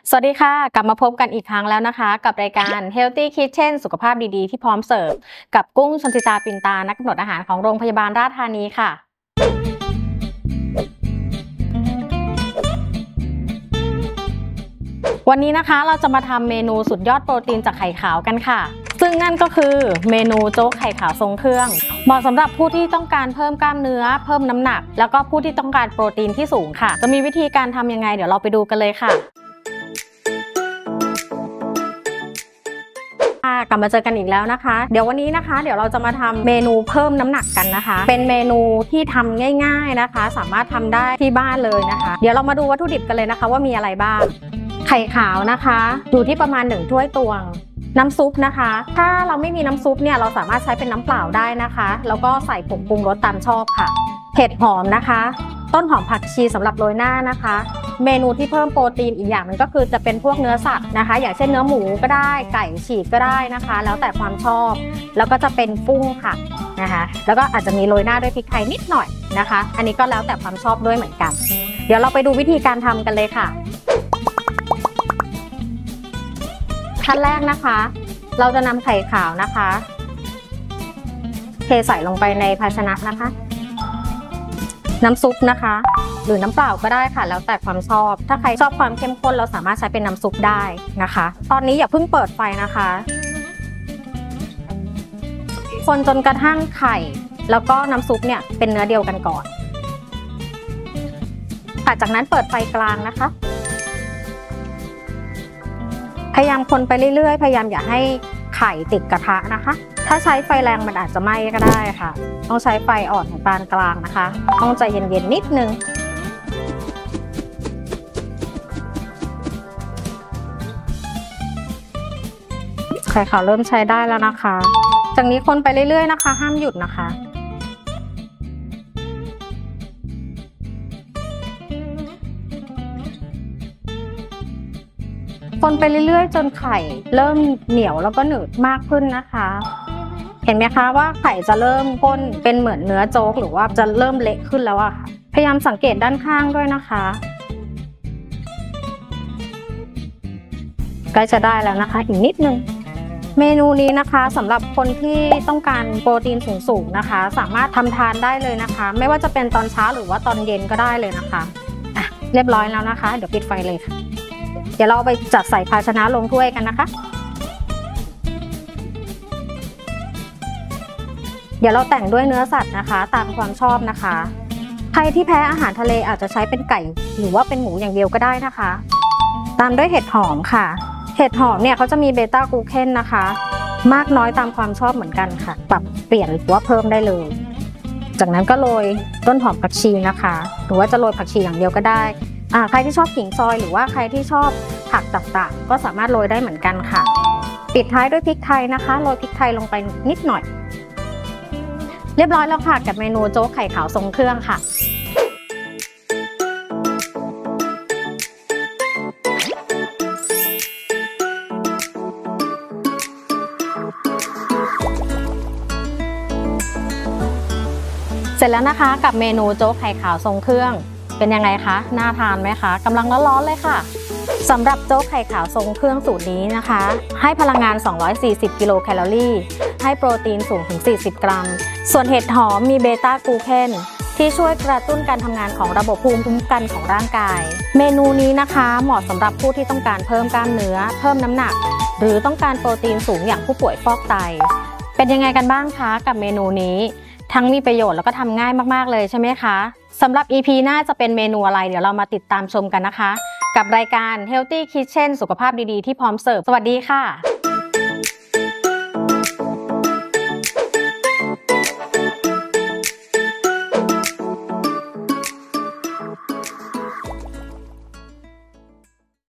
สวัสดีค่ะกลับมาพบกันอีกครั้งแล้วนะคะกับรายการ Healthy Kitchen สุขภาพดีๆที่พร้อมเสิร์ฟกับกุ้งชนสิตาปินตานักกำหนดอาหารของโรงพยาบาลราชธานีค่ะวันนี้นะคะเราจะมาทำเมนูสุดยอดโปรตีนจากไข่ขาวกันค่ะซึ่งนั่นก็คือเมนูโจ๊กไข่ขาวทรงเครื่องเหมาะสำหรับผู้ที่ต้องการเพิ่มกล้ามเนื้อเพิ่มน้ำหนักแล้วก็ผู้ที่ต้องการโปรตีนที่สูงค่ะจะมีวิธีการทำยังไงเดี๋ยวเราไปดูกันเลยค่ะกลับมาเจอกันอีกแล้วนะคะเดี๋ยววันนี้นะคะเดี๋ยวเราจะมาทำเมนูเพิ่มน้ำหนักกันนะคะเป็นเมนูที่ทำง่ายๆนะคะสามารถทำได้ที่บ้านเลยนะคะเดี๋ยวเรามาดูวัตถุดิบกันเลยนะคะว่ามีอะไรบ้างไข่ขาวนะคะอยู่ที่ประมาณ1ถ้วยตวงน้ำซุปนะคะถ้าเราไม่มีน้ำซุปเนี่ยเราสามารถใช้เป็นน้ำเปล่าได้นะคะแล้วก็ใส่ผงปรุงรสตามชอบค่ะเห็ดหอมนะคะต้นหอมผักชีสำหรับโรยหน้านะคะเมนูที่เพิ่มโปรตีนอีกอย่างนึงก็คือจะเป็นพวกเนื้อสัตว์นะคะอย่างเช่นเนื้อหมูก็ได้ไก่ฉีกก็ได้นะคะแล้วแต่ความชอบแล้วก็จะเป็นกุ้งค่ะนะคะแล้วก็อาจจะมีโรยหน้าด้วยพริกไทยนิดหน่อยนะคะอันนี้ก็แล้วแต่ความชอบด้วยเหมือนกันเดี๋ยวเราไปดูวิธีการทำกันเลยค่ะขั้นแรกนะคะเราจะนำไข่ขาวนะคะเทใส่ลงไปในภาชนะนะคะน้ำซุปนะคะหรือน้ำเปล่าก็ได้ค่ะแล้วแต่ความชอบถ้าใครชอบความเข้มข้นเราสามารถใช้เป็นน้ำซุปได้นะคะตอนนี้อย่าเพิ่งเปิดไฟนะคะคนจนกระทั่งไข่แล้วก็น้ำซุปเนี่ยเป็นเนื้อเดียวกันก่อนจากนั้นเปิดไฟกลางนะคะพยายามคนไปเรื่อยๆพยายามอย่าให้ไข่ติดกระทะนะคะถ้าใช้ไฟแรงมันอาจจะไหม้ก็ได้ค่ะต้องใช้ไฟอ่อนถึงปานกลางนะคะต้องใจเย็นๆนิดนึงไข่ขาวเริ่มใช้ได้แล้วนะคะจากนี้คนไปเรื่อยๆนะคะห้ามหยุดนะคะคนไปเรื่อยๆจนไข่เริ่มเหนียวแล้วก็หนืดมากขึ้นนะคะเห็นไหมคะว่าไข่จะเริ่มข้นเป็นเหมือนเนื้อโจ๊กหรือว่าจะเริ่มเละขึ้นแล้วอะค่ะพยายามสังเกตด้านข้างด้วยนะคะใกล้จะได้แล้วนะคะอีกนิดนึงเมนูนี้นะคะสำหรับคนที่ต้องการโปรตีนสูงๆนะคะสามารถทำทานได้เลยนะคะไม่ว่าจะเป็นตอนเช้าหรือว่าตอนเย็นก็ได้เลยนะคะเรียบร้อยแล้วนะคะเดี๋ยวปิดไฟเลยค่ะเดี๋ยวเราไปจัดใส่ภาชนะลงถ้วยกันนะคะเดี๋ยวเราแต่งด้วยเนื้อสัตว์นะคะตามความชอบนะคะใครที่แพ้อาหารทะเลอาจจะใช้เป็นไก่หรือว่าเป็นหมูอย่างเดียวก็ได้นะคะตามด้วยเห็ดหอมค่ะเห็ดหอมเนี่ยเขาจะมีเบต้ากลูเคนนะคะมากน้อยตามความชอบเหมือนกันค่ะปรับเปลี่ยนหรือว่าเพิ่มได้เลยจากนั้นก็โรยต้นหอมผักชีนะคะหรือว่าจะโรยผักชีอย่างเดียวก็ได้ใครที่ชอบขิงซอยหรือว่าใครที่ชอบผักต่างๆก็สามารถโรยได้เหมือนกันค่ะปิดท้ายด้วยพริกไทยนะคะโรยพริกไทยลงไปนิดหน่อยเรียบร้อยแล้วค่ะกับเมนูโจ๊กไข่ขาวทรงเครื่องค่ะเสร็จแล้วนะคะกับเมนูโจ๊กไข่ขาวทรงเครื่องเป็นยังไงคะน่าทานไหมคะกำลังร้อนๆเลยค่ะสำหรับโจ๊กไข่ขาวทรงเครื่องสูตรนี้นะคะให้พลังงาน240กิโลแคลอรี่ให้โปรตีนสูงถึง40กรัมส่วนเห็ดหอมมีเบต้ากลูเคนที่ช่วยกระตุ้นการทำงานของระบบภูมิคุ้มกันของร่างกายเมนูนี้นะคะเหมาะสำหรับผู้ที่ต้องการเพิ่มกล้ามเนื้อเพิ่มน้ำหนักหรือต้องการโปรตีนสูงอย่างผู้ป่วยฟอกไตเป็นยังไงกันบ้างคะกับเมนูนี้ทั้งมีประโยชน์แล้วก็ทำง่ายมากๆเลยใช่ไหมคะสำหรับ EP หน้าจะเป็นเมนูอะไรเดี๋ยวเรามาติดตามชมกันนะคะกับรายการ Healthy Kitchen สุขภาพดีๆที่พร้อมเสิร์ฟสวัสดีค่ะ